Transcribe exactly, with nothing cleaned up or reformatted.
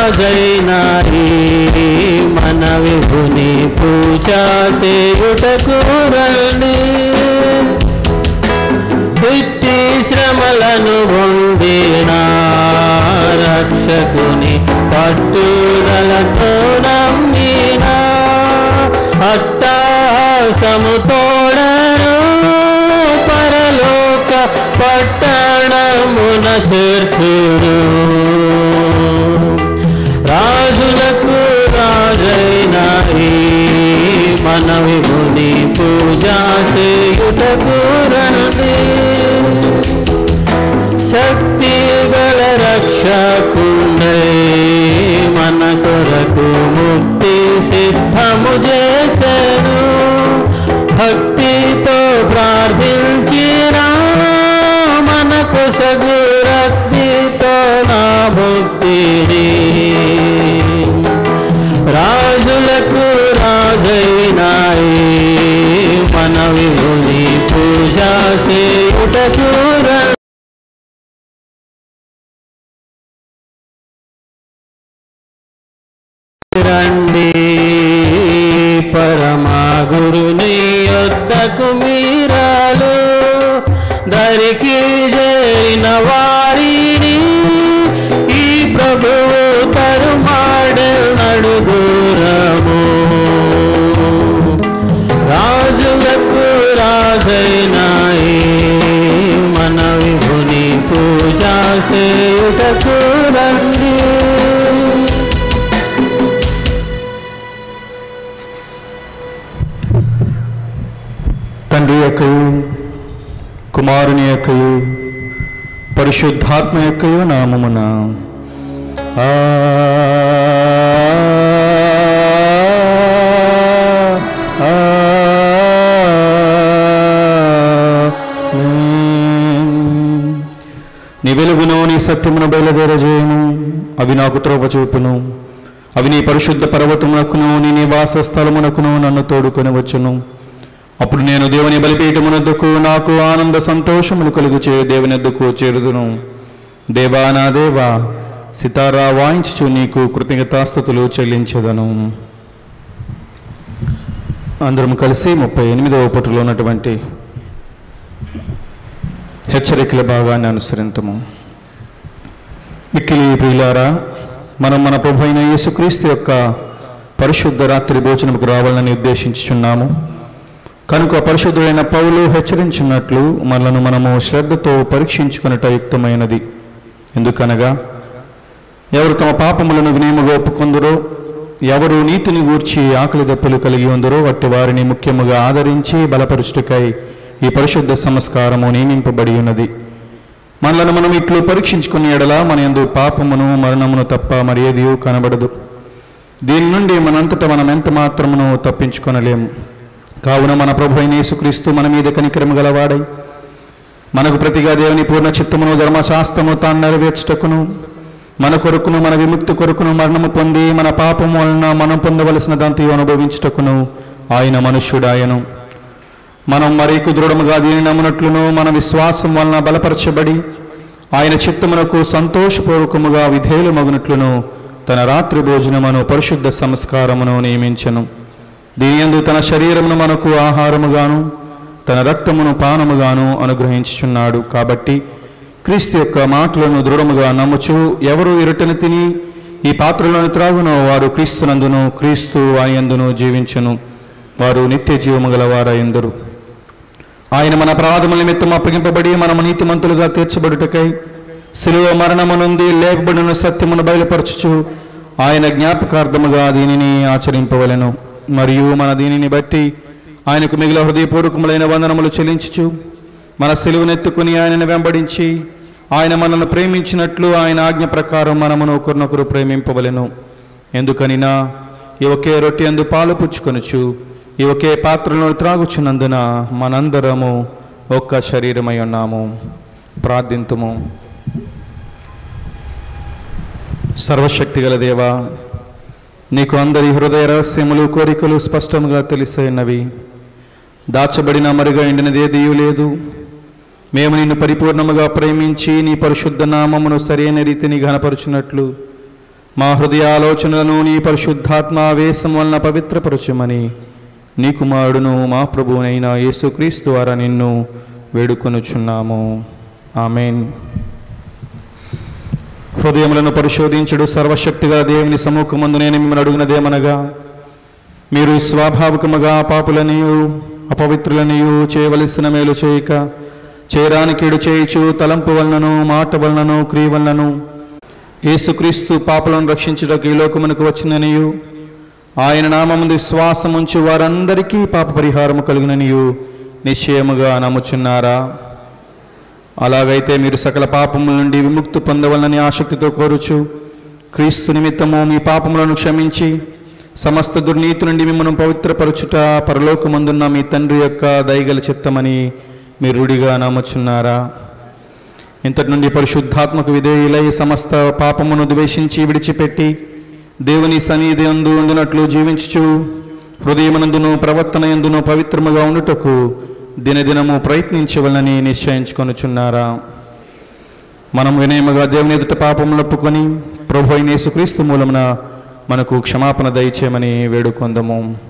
రాజైనా మన విభుని పూజ చేయుటకు రండి. ఇట్టి శ్రమలను పొందిన రక్షకుని పట్టుదలతో నమ్మిన అట్టహాసముతోడను పరలోక పట్టణమున చేర్చును. రాజులకు రాజైన మన విభుని పూజ చేయుటకు రండి. శక్తి గల రక్షకుండై మన కొరకు ముక్తి సిద్ధము చేసెను. భక్తితో ప్రార్థించిన మనకు సగు రక్తితో నా భక్తిని. రాజులకు రాజైన మన విభుని పూజ చేయుటకు రండి. రండి పరమా గురుని యొద్దకు మీరాలు దరికి చేరిన వారిని ఈ ప్రభువు తరుమాడు నడుదూరము. రాజులకు రాజైన మన విభుని పూజ చేయుటకు రండి. తండ్రి యొక్కయు కుమారుని యొక్కయు పరిశుద్ధాత్మ యొక్కయు నామమున నీ వెలుగును నీ సత్యమును బయలుదేరజేయును. అవి నాకు త్రోవ చూపును. అవి నీ పరిశుద్ధ పర్వతమునకును నీ నివాస స్థలమునకును నన్ను తోడుకొని వచ్చును. అప్పుడు నేను దేవుని బలిపీఠమునొద్దకు నాకు ఆనంద సంతోషములు కలుగు చేయు దేవుని వద్దకు చేరుదును. దేవా నా దేవా, సితారా వాయించుచు నీకు కృతజ్ఞతాస్తుతులు చెల్లించెదను. అందరం కలిసి ముప్పై ఎనిమిదవ పుటలో ఉన్నటువంటి హెచ్చరికల భాగాన్ని అనుసరింతము. మిక్కిలి ప్రియులారా, మనం మన ప్రభు అయిన యేసుక్రీస్తు యొక్క పరిశుద్ధ రాత్రి భోజనముకు రావాలని ఉద్దేశించుచున్నాము. కనుక పరిశుద్ధుడైన పౌలు హెచ్చరించినట్లు మనలను మనము శ్రద్ధతో పరీక్షించుకున్నట యుక్తమైనది. ఎందుకనగా ఎవరు తమ పాపములను వినయముగా ఒప్పుకొందరో, ఎవరు నీతిని గూర్చి ఆకలి దప్పులు కలిగి ఉందరో అట్టి వారిని ముఖ్యముగా ఆదరించి బలపరుచుటకై ఈ పరిశుద్ధ సంస్కారము నియమింపబడి ఉన్నది. మనలను మనం ఇట్లు పరీక్షించుకునే ఎడల మన యందు పాపమును మరణమును తప్ప మరి ఏది కనబడదు. దీని నుండి మనంతటా మనం ఎంత మాత్రమును తప్పించుకొనలేము. కావున మన ప్రభు అయిన యేసుక్రీస్తు మన మీద కనికరము గలవాడై మనకు ప్రతిగా దేవుని పూర్ణ చిత్తమును ధర్మశాస్త్రము తాను నెరవేర్చుటకును మన కొరకును మన విముక్తి కొరకును మరణము పొంది మన పాపము వలన మనం పొందవలసిన దాంతో అనుభవించుటకును ఆయన మనుష్యుడాయను. మనం మరీకు దృఢముగా దీని నమ్మునట్లును మన విశ్వాసం వలన బలపరచబడి ఆయన చిత్తమునకు సంతోషపూర్వకముగా విధేయులు మగునట్లును తన రాత్రి భోజనమును పరిశుద్ధ సంస్కారమును నియమించెను. దీనియందు తన శరీరమును మనకు ఆహారముగాను తన రక్తమును పానముగాను అనుగ్రహించుచున్నాడు. కాబట్టి క్రీస్తు యొక్క మాటలను దృఢముగా నమ్ముచు ఎవరు ఇరటను తిని ఈ పాత్రలను త్రాగునో వారు క్రీస్తునందును క్రీస్తు ఆయనందును జీవించును. వారు నిత్య జీవము గలవారయందురు. ఆయన మన అపరాధముల నిమిత్తం అప్పగింపబడి మనము నీతిమంతులుగా తీర్చబడుటకై శిలువ మరణము నుండి లేపబడిన సత్యమును బయలుపరచుచు ఆయన జ్ఞాపకార్థముగా దీనిని ఆచరింపవలెను. మరియు మన దీనిని బట్టి ఆయనకు మిగిలిన హృదయపూర్వకములైన వందనములు చెల్లించుచు మన సిలువనెత్తుకుని ఆయనను వెంబడించి ఆయన మనల్ని ప్రేమించినట్లు ఆయన ఆజ్ఞ ప్రకారం మనమును ఒకరినొకరు ప్రేమింపవలెను. ఎందుకనినా ఈ ఒకే రొట్టె అందు పాలు పుచ్చుకొనుచు ఈ ఒకే పాత్రలను త్రాగుచున్నందున మనందరము ఒక్క శరీరమై ఉన్నాము. ప్రార్థింతుము. సర్వశక్తి గల దేవా, నీకు అందరి హృదయ రహస్యములు కోరికలు స్పష్టంగా తెలిసైనవి. దాచబడిన మరుగా ఎండినది ఏదీ లేదు. మేము నిన్ను పరిపూర్ణముగా ప్రేమించి నీ పరిశుద్ధ నామమును సరైన రీతిని ఘనపరుచున్నట్లు మా హృదయాలోచనలను నీ పరిశుద్ధాత్మ ఆవేశం వలన పవిత్రపరచుమని నీ కుమారుడును మా ప్రభువునైన యేసుక్రీస్తు ద్వారా నిన్ను వేడుకొనుచున్నాము. ఆమేన్. హృదయములను పరిశోధించుడు సర్వశక్తిగా దేవుని సముఖమందు నేను మిమ్మల్ని అడుగునదేమనగా, మీరు స్వాభావికముగా పాపులనియు అపవిత్రులనియు చేయవలసిన మేలు చేయక చేయరాని కీడు చేయుచు తలంపు వలనను మాట వలనను క్రియ వలనను యేసుక్రీస్తు పాపులను రక్షించుటకు ఈ లోకమునకు వచ్చిననియు ఆయన నామముందు విశ్వాసముంచు వారందరికీ పాప పరిహారము కలుగుననియు నిశ్చయముగా నమ్ముచున్నారా? అలాగైతే మీరు సకల పాపముల నుండి విముక్తి పొందవలనని ఆసక్తితో కోరుచు క్రీస్తు నిమిత్తము మీ పాపములను క్షమించి సమస్త దుర్నీతి నుండి మిమ్మల్ని పవిత్రపరచుట పరలోకమందున్న మీ తండ్రి యొక్క దయగల చిత్తమని మీరు రూఢిగా నమ్ముచున్నారా? ఇంతటి నుండి పరిశుద్ధాత్మకు విధేయులై సమస్త పాపమును ద్వేషించి విడిచిపెట్టి దేవుని సన్నిధి యందు ఉండునట్లు జీవించుచు హృదయమునందును ప్రవర్తన యందును పవిత్రముగా ఉండుటకు దినదినము ప్రయత్నించవలనని నిశ్చయించుకొనుచున్నారా? మనం వినయముగా దేవుని ఎదుట పాపములు ఒప్పుకొని ప్రభు అయిన యేసుక్రీస్తు మూలమున మనకు క్షమాపణ దయచేయమని వేడుకొందము.